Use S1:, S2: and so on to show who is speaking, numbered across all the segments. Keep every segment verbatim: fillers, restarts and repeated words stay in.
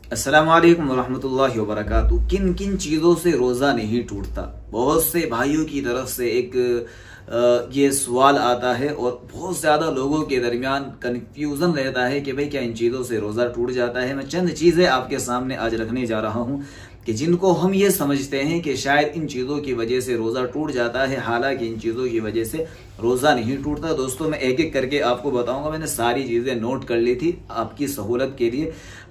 S1: अस्सलाम वालेकुम वरहमतुल्लाहि वबरकातुहू। किन किन चीज़ों से रोज़ा नहीं टूटता? बहुत से भाइयों की तरफ से एक आ, ये सवाल आता है और बहुत ज़्यादा लोगों के दरमियान कन्फ्यूज़न रहता है कि भाई क्या इन चीज़ों से रोज़ा टूट जाता है। मैं चंद चीज़ें आपके सामने आज रखने जा रहा हूँ कि जिनको हम ये समझते हैं कि शायद इन चीज़ों की वजह से रोज़ा टूट जाता है, हालांकि इन चीज़ों की वजह से रोज़ा नहीं टूटता। दोस्तों, मैं एक एक करके आपको बताऊंगा। मैंने सारी चीज़ें नोट कर ली थी आपकी सहूलत के लिए,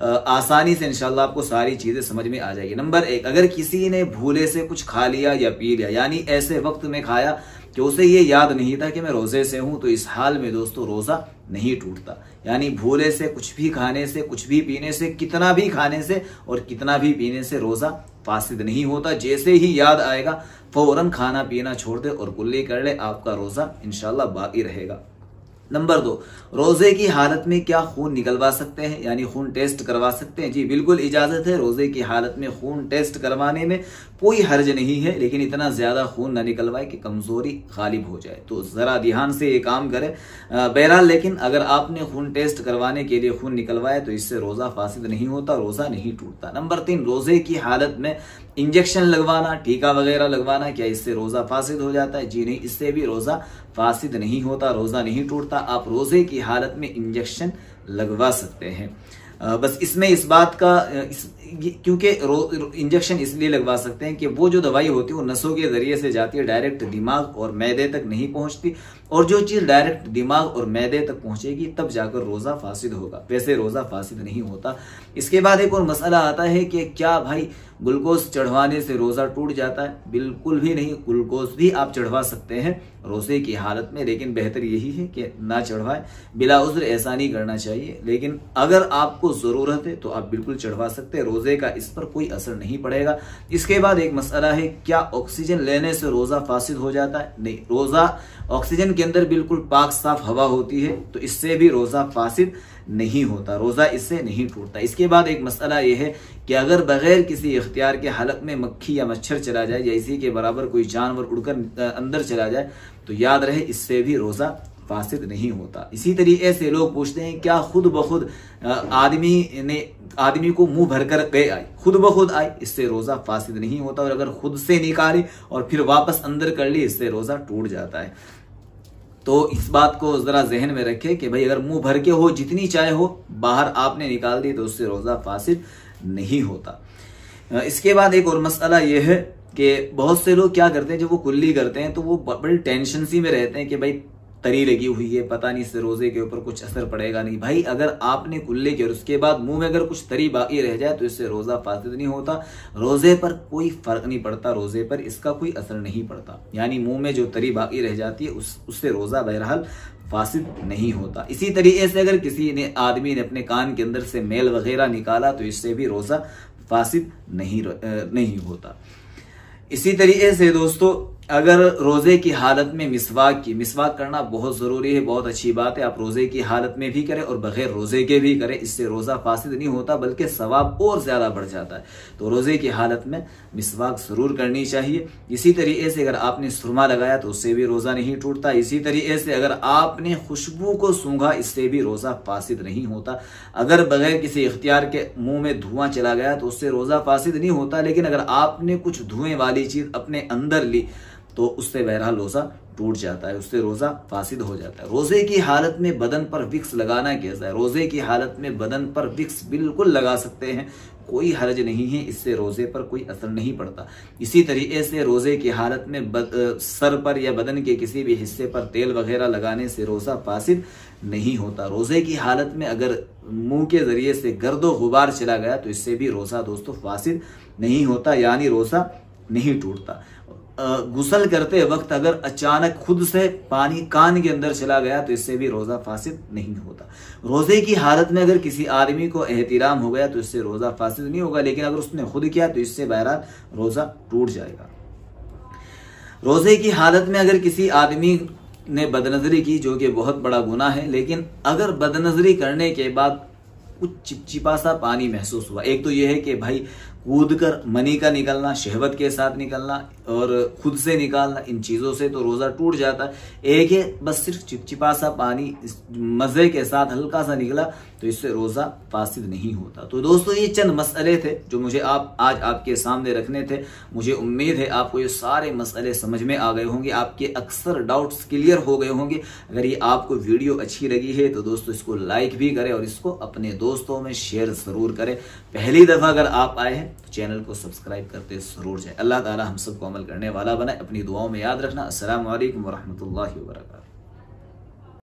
S1: आसानी से इंशाल्लाह आपको सारी चीज़ें समझ में आ जाएगी। नंबर एक, अगर किसी ने भूले से कुछ खा लिया या पी लिया, यानी ऐसे वक्त में खाया कि उसे ये याद नहीं था कि मैं रोज़े से हूं, तो इस हाल में दोस्तों रोज़ा नहीं टूटता। यानी भूले से कुछ भी खाने से, कुछ भी पीने से, कितना भी खाने से और कितना भी पीने से रोज़ा फासिद नहीं होता। जैसे ही याद आएगा फौरन खाना पीना छोड़ दे और कुल्ली कर ले, आपका रोज़ा इंशाल्लाह बाकी रहेगा। नंबर दो, रोजे की हालत में क्या खून निकलवा सकते हैं, यानी खून टेस्ट करवा सकते हैं? जी बिल्कुल इजाजत है। रोजे की हालत में खून टेस्ट करवाने में कोई हर्ज नहीं है, लेकिन इतना ज्यादा खून ना निकलवाए कि कमजोरी गालिब हो जाए। तो जरा ध्यान से ये काम करें। बहरहाल, लेकिन अगर आपने खून टेस्ट करवाने के लिए खून निकलवाया तो इससे रोजा फासिद नहीं होता, रोजा नहीं टूटता। नंबर तीन, रोजे की हालत में इंजेक्शन लगवाना, टीका वगैरह लगवाना, क्या इससे रोजा फासिद हो जाता है? जी नहीं, इससे भी रोजा फासिद नहीं होता, रोजा नहीं टूटता। आप रोजे की हालत में इंजेक्शन लगवा सकते हैं। बस इसमें इस बात का इस, क्योंकि इंजेक्शन इसलिए लगवा सकते हैं कि वो जो दवाई होती है वो नसों के जरिए से जाती है, डायरेक्ट दिमाग और मैदे तक नहीं पहुंचती, और जो चीज डायरेक्ट दिमाग और मैदे तक पहुंचेगी तब जाकर रोजा फासिद होगा, वैसे रोजा फासिद नहीं होता। इसके बाद एक और मसला आता है कि क्या भाई ग्लूकोज चढ़वाने से रोजा टूट जाता है? बिल्कुल भी नहीं। ग्लूकोज भी आप चढ़वा सकते हैं रोजे की हालत में, लेकिन बेहतर यही है कि ना चढ़वाएं। बिला उज्र ऐसा नहीं करना चाहिए, लेकिन अगर आपको जरूरत है तो आप बिल्कुल चढ़वा सकते हैं, रोजे का इस पर कोई असर नहीं पड़ेगा। इसके बाद एक मसला है, क्या ऑक्सीजन लेने से रोजा फासिद हो जाता है? नहीं, रोजा ऑक्सीजन के अंदर बिल्कुल पाक साफ हवा होती है, तो इससे भी रोजा फासिद नहीं होता, रोजा इससे नहीं टूटता। इसके बाद एक मसला यह है कि अगर बगैर किसी इख्तियार के हलक में मक्खी या मच्छर चला जाए या इसी के बराबर कोई जानवर उड़कर अंदर चला जाए तो याद रहे इससे भी रोजा फासिद नहीं होता। इसी तरीके से लोग पूछते हैं क्या खुद ब खुद आदमी ने आदमी को मुंह भरकर गए आए, खुद ब खुद आए, इससे रोजा फासिद नहीं होता। और अगर खुद से निकाले और फिर वापस अंदर कर ली, इससे रोजा टूट जाता है। तो इस बात को जरा जहन में रखें कि भाई अगर मुंह भर के हो, जितनी चाहे हो, बाहर आपने निकाल दी तो उससे रोजा फासिद नहीं होता। इसके बाद एक और मसला यह है कि बहुत से लोग क्या करते हैं, जब वो कुल्ली करते हैं तो वो बड़ी टेंशन सी में रहते हैं कि भाई तरी लगी हुई है, पता नहीं इससे रोजे के ऊपर कुछ असर पड़ेगा नहीं। भाई अगर आपने कुल्ले की और उसके बाद मुंह में अगर कुछ तरी बाकी रह जाए तो इससे रोजा फासिद नहीं होता, रोजे पर कोई फर्क नहीं पड़ता, रोजे पर इसका कोई असर नहीं पड़ता। यानी मुंह में जो तरी बाकी रह जाती है उस उससे रोजा बहरहाल फासिद नहीं होता। इसी तरीके से अगर किसी ने आदमी ने अपने कान के अंदर से मेल वगैरह निकाला तो इससे भी रोजा फासिद नहीं नहीं होता। इसी तरीके से दोस्तों, अगर रोजे की हालत में मिसवाक की मिसवाक करना बहुत जरूरी है, बहुत अच्छी बात है। आप रोजे की हालत में भी करें और बगैर रोजे के भी करें, इससे रोजा फासिद नहीं होता बल्कि सवाब और ज्यादा बढ़ जाता है। तो रोजे की हालत में मिसवाक जरूर करनी चाहिए। इसी तरीके से अगर आपने सुरमा लगाया तो उससे भी रोजा नहीं टूटता। इसी तरीके से अगर आपने खुशबू को सूंघा, इससे भी रोजा फासिद नहीं होता। अगर बगैर किसी इख्तियार के मुंह में धुआं चला गया तो उससे रोजा फासिद नहीं होता, लेकिन अगर आपने कुछ धुएं वाली चीज अपने अंदर ली तो उससे बहरहाल रोजा टूट जाता है, उससे रोजा फासिद हो जाता है। रोजे की हालत में बदन पर विक्स लगाना कैसा है? रोजे की हालत में बदन पर विक्स बिल्कुल लगा सकते हैं, कोई हर्ज नहीं है, इससे रोजे पर कोई असर नहीं पड़ता। इसी तरीके से रोजे की हालत में बद, सर पर या बदन के किसी भी हिस्से पर तेल वगैरह लगाने से रोजा फासिद नहीं होता। रोजे की हालत में अगर मुंह के जरिए से गर्दो गुबार चला गया तो इससे भी रोजा दोस्तों फासिद नहीं होता, यानी रोजा नहीं टूटता। गुस्ल करते वक्त अगर अचानक खुद से पानी कान के अंदर चला गया तो इससे भी रोजा फासिद नहीं होता। रोजे की हालत में अगर किसी आदमी को एहतिराम हो गया तो इससे रोजा फासिद नहीं होगा, लेकिन अगर उसने खुद किया तो इससे बहरहाल रोजा टूट जाएगा। रोजे की हालत में अगर किसी आदमी ने बदनजरी की, जो कि बहुत बड़ा गुनाह है, लेकिन अगर बदनजरी करने के बाद कुछ चिपचिपा सा पानी महसूस हुआ। एक तो यह है कि भाई कूद कर मनी का निकलना, शहवत के साथ निकलना और खुद से निकालना, इन चीज़ों से तो रोज़ा टूट जाता है। एक है बस सिर्फ चिपचिपा सा पानी मज़े के साथ हल्का सा निकला तो इससे रोज़ा फासिद नहीं होता। तो दोस्तों ये चंद मसले थे जो मुझे आप आज आपके सामने रखने थे। मुझे उम्मीद है आपको ये सारे मसले समझ में आ गए होंगे, आपके अक्सर डाउट्स क्लियर हो गए होंगे। अगर ये आपको वीडियो अच्छी लगी है तो दोस्तों इसको लाइक भी करें और इसको अपने दोस्तों में शेयर ज़रूर करें। पहली दफ़ा अगर आप आए हैं तो चैनल को सब्सक्राइब करते ज़रूर जाए। अल्लाह ताला हम सबको अमल करने वाला बनाए। अपनी दुआओं में याद रखना। अस्सलामु अलैकुम वरहमतुल्लाहि वबरकातुहू।